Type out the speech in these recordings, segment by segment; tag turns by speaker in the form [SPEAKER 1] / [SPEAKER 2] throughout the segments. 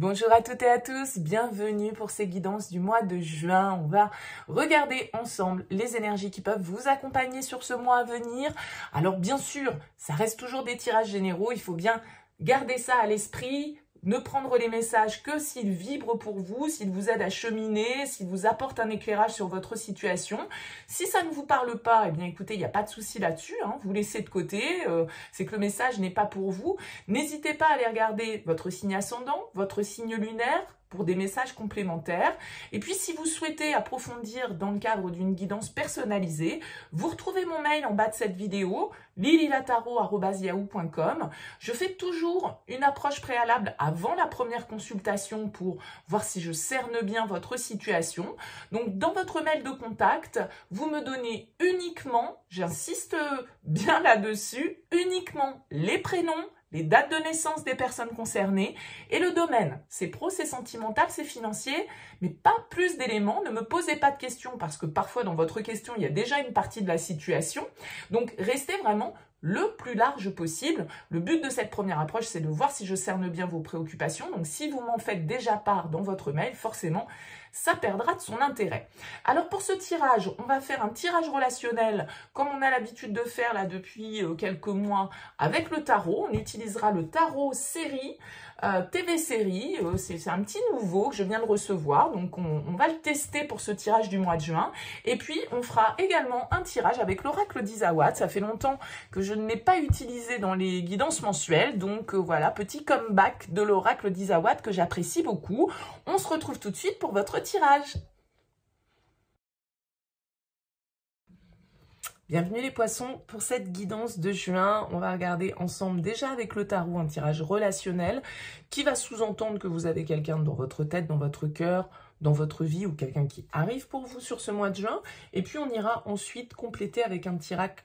[SPEAKER 1] Bonjour à toutes et à tous, bienvenue pour ces guidances du mois de juin. On va regarder ensemble les énergies qui peuvent vous accompagner sur ce mois à venir. Alors bien sûr, ça reste toujours des tirages généraux, il faut bien garder ça à l'esprit. Ne prendre les messages que s'ils vibrent pour vous, s'ils vous aident à cheminer, s'ils vous apportent un éclairage sur votre situation. Si ça ne vous parle pas, eh bien écoutez, il n'y a pas de souci là-dessus, hein, vous laissez de côté, c'est que le message n'est pas pour vous. N'hésitez pas à aller regarder votre signe ascendant, votre signe lunaire, pour des messages complémentaires. Et puis, si vous souhaitez approfondir dans le cadre d'une guidance personnalisée, vous retrouvez mon mail en bas de cette vidéo, lililataro@yahoo.com. Je fais toujours une approche préalable avant la première consultation pour voir si je cerne bien votre situation. Donc, dans votre mail de contact, vous me donnez uniquement, j'insiste bien là-dessus, uniquement les prénoms, les dates de naissance des personnes concernées et le domaine. C'est pro, c'est sentimental, c'est financier, mais pas plus d'éléments. Ne me posez pas de questions parce que parfois dans votre question, il y a déjà une partie de la situation. Donc, restez vraiment le plus large possible. Le but de cette première approche, c'est de voir si je cerne bien vos préoccupations. Donc, si vous m'en faites déjà part dans votre mail, forcément, ça perdra de son intérêt. Alors, pour ce tirage, on va faire un tirage relationnel comme on a l'habitude de faire là depuis quelques mois avec le tarot. On utilisera le tarot série, TV série. C'est un petit nouveau que je viens de recevoir. Donc, on va le tester pour ce tirage du mois de juin. Et puis, on fera également un tirage avec l'oracle d'Izawa. Ça fait longtemps que je ne l'ai pas utilisé dans les guidances mensuelles. Donc, voilà, petit comeback de l'oracle d'Izawa que j'apprécie beaucoup. On se retrouve tout de suite pour votre tirage. Bienvenue les poissons pour cette guidance de juin. On va regarder ensemble déjà avec le tarot un tirage relationnel qui va sous-entendre que vous avez quelqu'un dans votre tête, dans votre cœur, dans votre vie ou quelqu'un qui arrive pour vous sur ce mois de juin. Et puis on ira ensuite compléter avec un tirage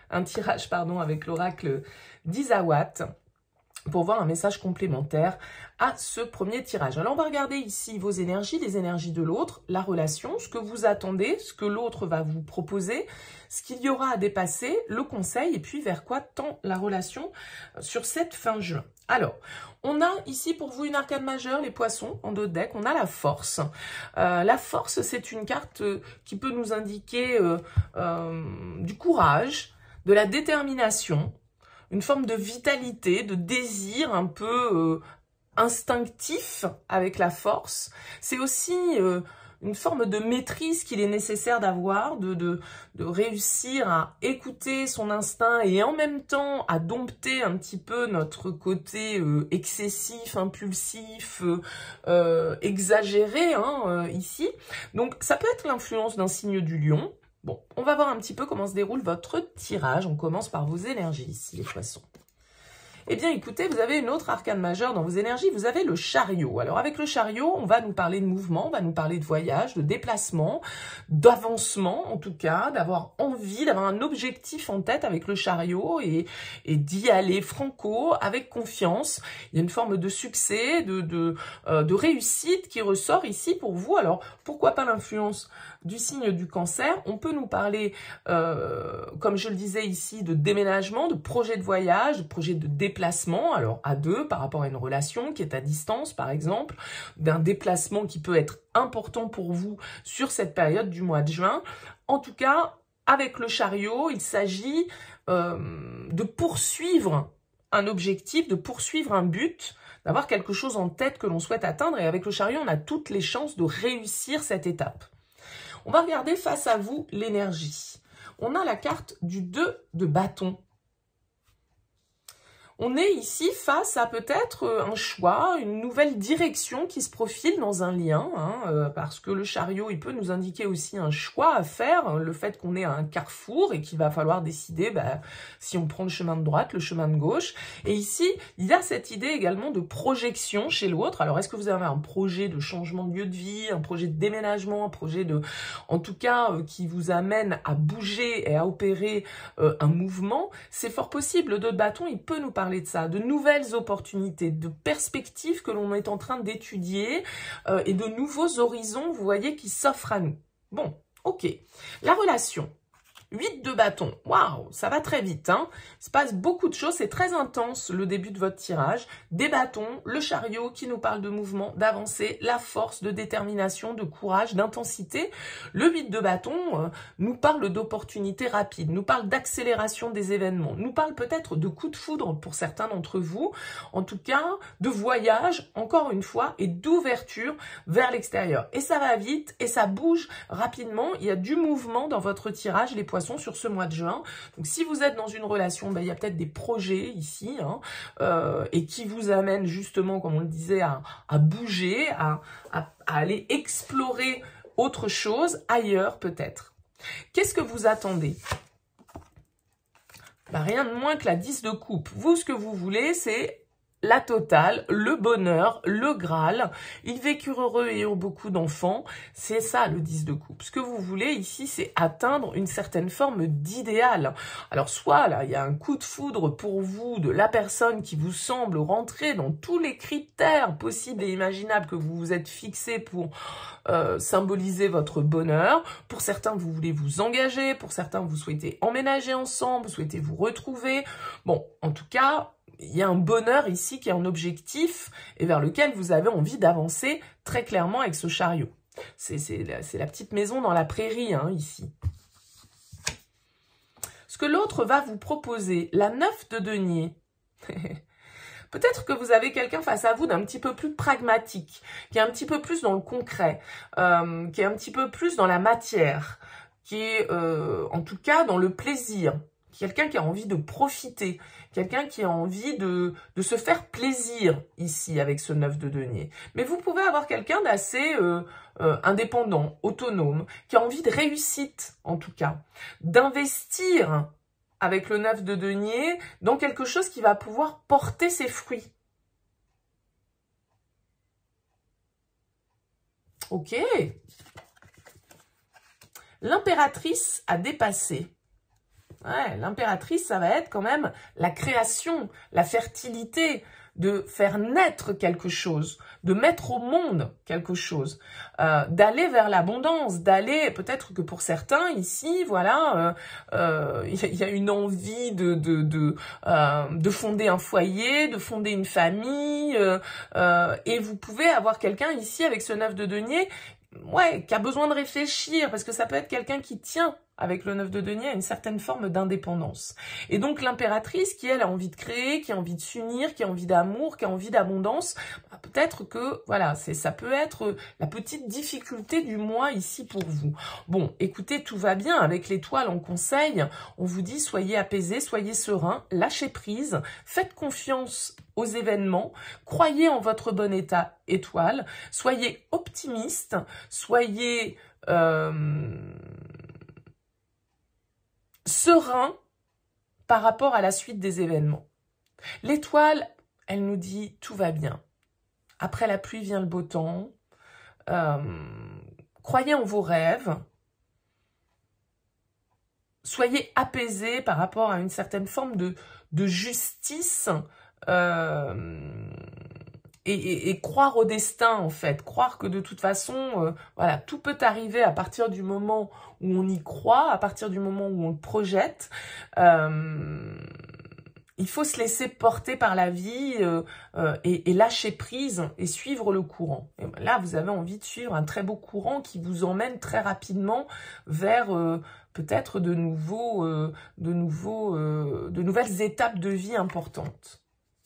[SPEAKER 1] avec l'oracle d'Izawa pour voir un message complémentaire à ce premier tirage. Alors, on va regarder ici vos énergies, les énergies de l'autre, la relation, ce que vous attendez, ce que l'autre va vous proposer, ce qu'il y aura à dépasser, le conseil, et puis vers quoi tend la relation sur cette fin juin. Alors, on a ici pour vous une arcane majeure, les poissons, en dos de deck, on a la force. La force, c'est une carte qui peut nous indiquer du courage, de la détermination, une forme de vitalité, de désir un peu instinctif avec la force. C'est aussi une forme de maîtrise qu'il est nécessaire d'avoir, de réussir à écouter son instinct et en même temps à dompter un petit peu notre côté excessif, impulsif, exagéré ici. Donc ça peut être l'influence d'un signe du lion. Bon, on va voir un petit peu comment se déroule votre tirage. On commence par vos énergies ici, les poissons. Eh bien, écoutez, vous avez une autre arcane majeure dans vos énergies, vous avez le chariot. Alors, avec le chariot, on va nous parler de mouvement, on va nous parler de voyage, de déplacement, d'avancement, en tout cas, d'avoir envie, d'avoir un objectif en tête avec le chariot et d'y aller franco, avec confiance. Il y a une forme de succès, de réussite qui ressort ici pour vous. Alors, pourquoi pas l'influence du signe du cancer? On peut nous parler, comme je le disais ici, de déménagement, de projet de voyage, de projet de déplacement, alors à deux par rapport à une relation qui est à distance par exemple, d'un déplacement qui peut être important pour vous sur cette période du mois de juin. En tout cas, avec le chariot, il s'agit de poursuivre un objectif, de poursuivre un but, d'avoir quelque chose en tête que l'on souhaite atteindre et avec le chariot, on a toutes les chances de réussir cette étape. On va regarder face à vous l'énergie. On a la carte du 2 de bâton. On est ici face à peut-être un choix, une nouvelle direction qui se profile dans un lien, parce que le chariot, il peut nous indiquer aussi un choix à faire, le fait qu'on est à un carrefour et qu'il va falloir décider si on prend le chemin de droite, le chemin de gauche. Et ici, il y a cette idée également de projection chez l'autre. Alors, est-ce que vous avez un projet de changement de lieu de vie, un projet de déménagement, un projet en tout cas, qui vous amène à bouger et à opérer un mouvement? C'est fort possible. Le 2 de bâton, il peut nous parler de ça, de nouvelles opportunités, de perspectives que l'on est en train d'étudier et de nouveaux horizons, vous voyez, qui s'offrent à nous. Bon, ok. La relation. 8 de bâton, waouh, ça va très vite, hein. Il se passe beaucoup de choses, c'est très intense le début de votre tirage. Des bâtons, le chariot qui nous parle de mouvement, d'avancée, la force, de détermination, de courage, d'intensité. Le 8 de bâton nous parle d'opportunités rapides, nous parle d'accélération des événements, nous parle peut-être de coups de foudre pour certains d'entre vous, en tout cas de voyage, encore une fois, et d'ouverture vers l'extérieur. Et ça va vite, et ça bouge rapidement, il y a du mouvement dans votre tirage, les poissons, sur ce mois de juin. Donc si vous êtes dans une relation, ben, il y a peut-être des projets ici, hein, et qui vous amènent justement, comme on le disait, à bouger, à aller explorer autre chose, ailleurs peut-être. Qu'est-ce que vous attendez? Ben, rien de moins que la 10 de coupe. Vous, ce que vous voulez, c'est la totale, le bonheur, le Graal. Ils vécurent heureux et eurent beaucoup d'enfants. C'est ça le 10 de coupe. Ce que vous voulez ici, c'est atteindre une certaine forme d'idéal. Alors soit là, il y a un coup de foudre pour vous de la personne qui vous semble rentrer dans tous les critères possibles et imaginables que vous vous êtes fixés pour symboliser votre bonheur. Pour certains, vous voulez vous engager. Pour certains, vous souhaitez emménager ensemble. Vous souhaitez vous retrouver. Bon, en tout cas, il y a un bonheur ici qui est un objectif et vers lequel vous avez envie d'avancer très clairement avec ce chariot. C'est la petite maison dans la prairie, hein, ici. Ce que l'autre va vous proposer, la 9 de denier. Peut-être que vous avez quelqu'un face à vous d'un petit peu plus pragmatique, qui est un petit peu plus dans le concret, qui est un petit peu plus dans la matière, qui est en tout cas dans le plaisir. Quelqu'un qui a envie de profiter, quelqu'un qui a envie de se faire plaisir ici avec ce 9 de denier. Mais vous pouvez avoir quelqu'un d'assez indépendant, autonome, qui a envie de réussite en tout cas, d'investir avec le 9 de denier dans quelque chose qui va pouvoir porter ses fruits. Ok. L'impératrice a dépassé. Ouais, l'impératrice, ça va être quand même la création, la fertilité, de faire naître quelque chose, de mettre au monde quelque chose, d'aller vers l'abondance, d'aller, peut-être que pour certains ici, voilà, il y a une envie de fonder un foyer, de fonder une famille, et vous pouvez avoir quelqu'un ici avec ce 9 de denier, ouais, qui a besoin de réfléchir, parce que ça peut être quelqu'un qui tient avec le 9 de denier à une certaine forme d'indépendance. Et donc l'impératrice qui, elle, a envie de créer, qui a envie de s'unir, qui a envie d'amour, qui a envie d'abondance, bah, peut-être que, voilà, ça peut être la petite difficulté du mois ici pour vous. Bon, écoutez, tout va bien. Avec l'étoile en conseil, on vous dit soyez apaisés, soyez sereins, lâchez prise, faites confiance aux événements, croyez en votre bon état étoile, soyez optimistes, soyez serein par rapport à la suite des événements. L'étoile, elle nous dit tout va bien. Après la pluie vient le beau temps. Croyez en vos rêves. Soyez apaisés par rapport à une certaine forme de justice et croire au destin, en fait. Croire que de toute façon, voilà, tout peut arriver à partir du moment où on y croit, à partir du moment où on le projette. Il faut se laisser porter par la vie et lâcher prise et suivre le courant. Et là, vous avez envie de suivre un très beau courant qui vous emmène très rapidement vers peut-être de nouvelles étapes de vie importantes.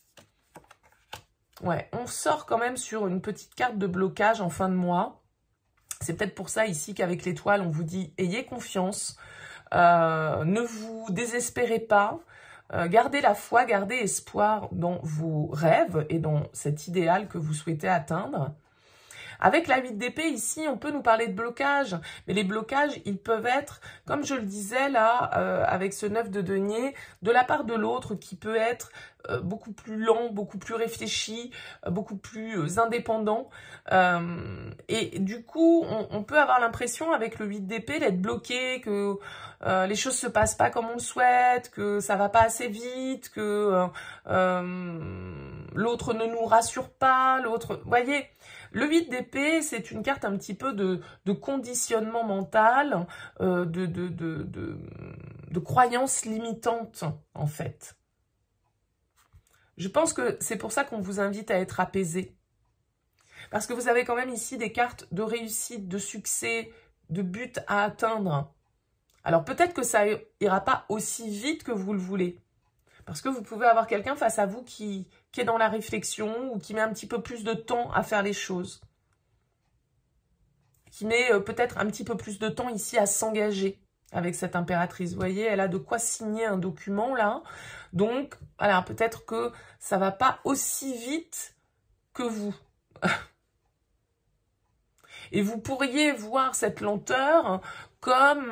[SPEAKER 1] Ouais, on sort quand même sur une petite carte de blocage en fin de mois. C'est peut-être pour ça ici qu'avec l'étoile, on vous dit « Ayez confiance, ne vous désespérez pas, gardez la foi, gardez espoir dans vos rêves et dans cet idéal que vous souhaitez atteindre. » Avec la 8 d'épée, ici, on peut nous parler de blocage. Mais les blocages, ils peuvent être, comme je le disais là, avec ce 9 de denier, de la part de l'autre qui peut être beaucoup plus lent, beaucoup plus réfléchi, beaucoup plus indépendant. Et du coup, on peut avoir l'impression avec le 8 d'épée d'être bloqué, que les choses se passent pas comme on le souhaite, que ça va pas assez vite, que l'autre ne nous rassure pas, l'autre... Voyez, Le 8 d'épée, c'est une carte un petit peu de conditionnement mental, de croyances limitantes, en fait. Je pense que c'est pour ça qu'on vous invite à être apaisé. Parce que vous avez quand même ici des cartes de réussite, de succès, de but à atteindre. Alors peut-être que ça ira pas aussi vite que vous le voulez. Parce que vous pouvez avoir quelqu'un face à vous qui est dans la réflexion ou qui met un petit peu plus de temps à faire les choses. Qui met peut-être un petit peu plus de temps ici à s'engager avec cette impératrice. Vous voyez, elle a de quoi signer un document là. Donc, voilà, peut-être que ça va pas aussi vite que vous. Et vous pourriez voir cette lenteur comme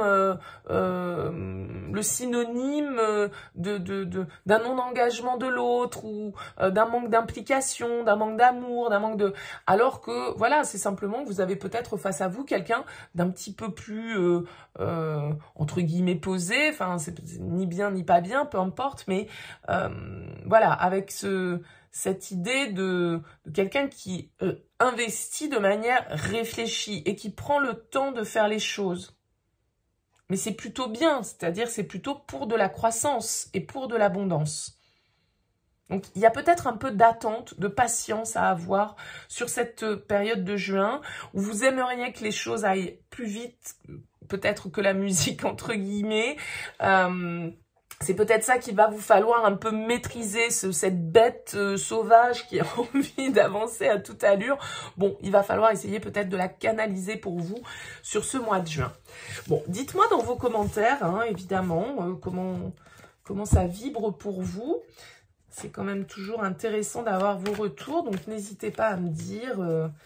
[SPEAKER 1] le synonyme d'un non-engagement de l'autre ou d'un manque d'implication, d'un manque d'amour, d'un manque de... Alors que, voilà, c'est simplement que vous avez peut-être face à vous quelqu'un d'un petit peu plus, entre guillemets, posé, enfin, c'est ni bien ni pas bien, peu importe, mais voilà, avec cette idée de quelqu'un qui investit de manière réfléchie et qui prend le temps de faire les choses. Mais c'est plutôt bien, c'est-à-dire c'est plutôt pour de la croissance et pour de l'abondance. Donc il y a peut-être un peu d'attente, de patience à avoir sur cette période de juin où vous aimeriez que les choses aillent plus vite, peut-être que la musique entre guillemets. C'est peut-être ça qu'il va vous falloir un peu maîtriser, cette bête sauvage qui a envie d'avancer à toute allure. Bon, il va falloir essayer peut-être de la canaliser pour vous sur ce mois de juin. Bon, dites-moi dans vos commentaires, hein, évidemment, comment ça vibre pour vous. C'est quand même toujours intéressant d'avoir vos retours, donc n'hésitez pas à me dire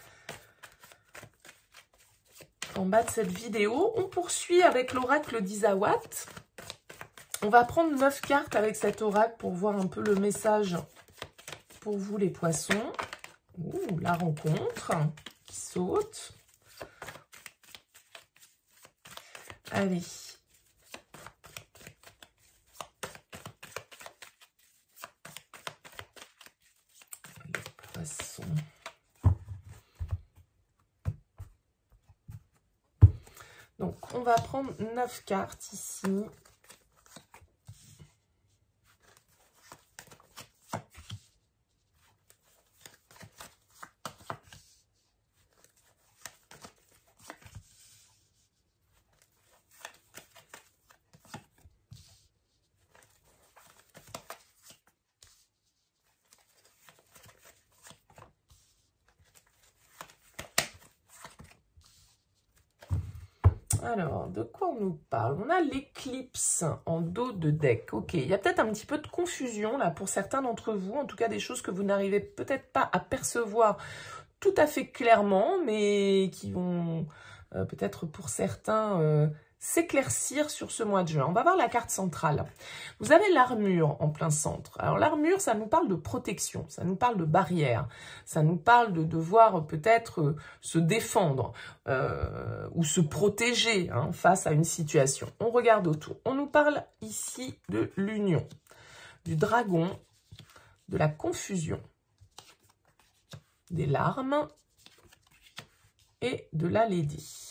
[SPEAKER 1] en bas de cette vidéo. On poursuit avec l'oracle d'Isawat. On va prendre 9 cartes avec cet oracle pour voir un peu le message pour vous les poissons. Ouh, la rencontre qui saute. Allez. Les poissons. Donc, on va prendre 9 cartes ici. Alors, de quoi on nous parle? On a l'éclipse en dos de deck. Ok, il y a peut-être un petit peu de confusion là pour certains d'entre vous. En tout cas, des choses que vous n'arrivez peut-être pas à percevoir tout à fait clairement, mais qui vont peut-être pour certains s'éclaircir sur ce mois de juin. On va voir la carte centrale. Vous avez l'armure en plein centre. Alors l'armure, ça nous parle de protection, ça nous parle de barrière, ça nous parle de devoir peut-être se défendre ou se protéger hein, face à une situation. On regarde autour. On nous parle ici de l'union, du dragon, de la confusion, des larmes et de la lady.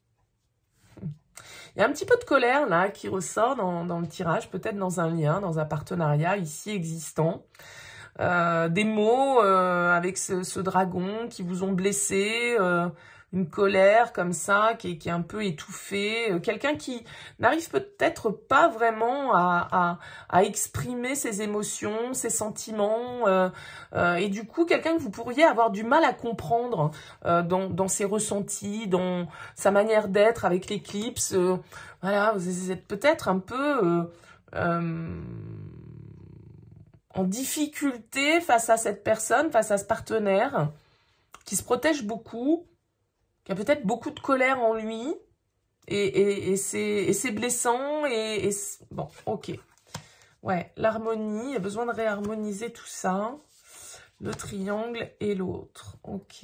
[SPEAKER 1] Il y a un petit peu de colère là qui ressort dans le tirage, peut-être dans un lien, dans un partenariat ici existant. Des mots avec ce dragon qui vous ont blessé, une colère comme ça qui est un peu étouffée, quelqu'un qui n'arrive peut-être pas vraiment à exprimer ses émotions, ses sentiments, et du coup quelqu'un que vous pourriez avoir du mal à comprendre dans ses ressentis, dans sa manière d'être avec l'éclipse. Voilà, vous êtes peut-être un peu en difficulté face à cette personne, face à ce partenaire qui se protège beaucoup, qui a peut-être beaucoup de colère en lui, et c'est blessant, bon, ok. Ouais, l'harmonie, il y a besoin de réharmoniser tout ça. Le triangle et l'autre, ok.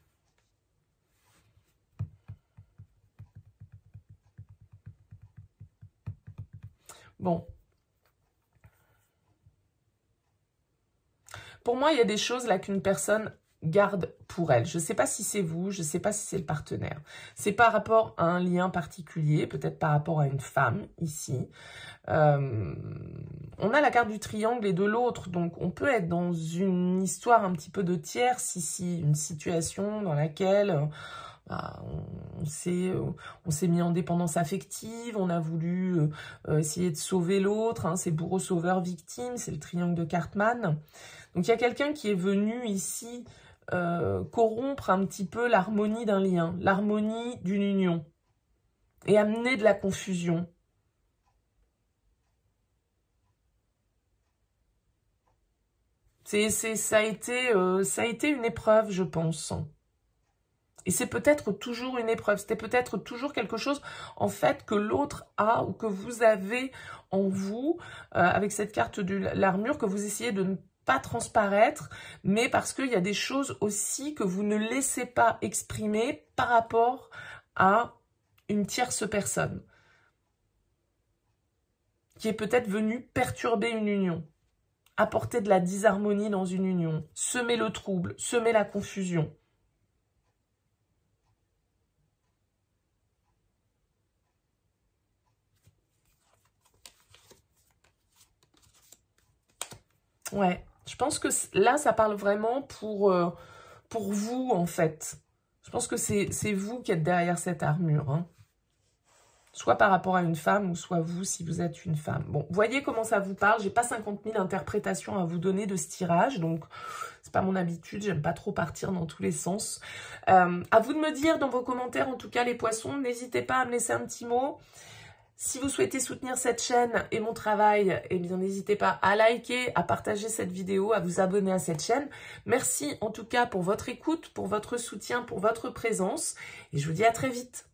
[SPEAKER 1] Bon. Pour moi, il y a des choses là qu'une personne garde pour elle. Je ne sais pas si c'est vous, je ne sais pas si c'est le partenaire. C'est par rapport à un lien particulier, peut-être par rapport à une femme, ici. On a la carte du triangle et de l'autre, donc on peut être dans une histoire un petit peu de tierce ici, une situation dans laquelle on s'est mis en dépendance affective, on a voulu essayer de sauver l'autre, hein, c'est bourreau, sauveur, victime, c'est le triangle de Cartman. Donc il y a quelqu'un qui est venu ici corrompre un petit peu l'harmonie d'un lien, l'harmonie d'une union, et amener de la confusion. Ça a été une épreuve, je pense. Et c'est peut-être toujours une épreuve, c'était peut-être toujours quelque chose, en fait, que l'autre a ou que vous avez en vous, avec cette carte de l'armure, que vous essayez de ne pas transparaître, mais parce qu'il y a des choses aussi que vous ne laissez pas exprimer par rapport à une tierce personne, qui est peut-être venue perturber une union. Apporter de la disharmonie dans une union, semer le trouble, semer la confusion. Ouais, je pense que là, ça parle vraiment pour vous, en fait. Je pense que c'est vous qui êtes derrière cette armure, hein. Soit par rapport à une femme, ou soit vous, si vous êtes une femme. Bon, voyez comment ça vous parle. J'ai pas 50 000 interprétations à vous donner de ce tirage, donc c'est pas mon habitude. J'aime pas trop partir dans tous les sens. À vous de me dire dans vos commentaires, en tout cas les poissons, n'hésitez pas à me laisser un petit mot. Si vous souhaitez soutenir cette chaîne et mon travail, eh bien n'hésitez pas à liker, à partager cette vidéo, à vous abonner à cette chaîne. Merci en tout cas pour votre écoute, pour votre soutien, pour votre présence. Et je vous dis à très vite.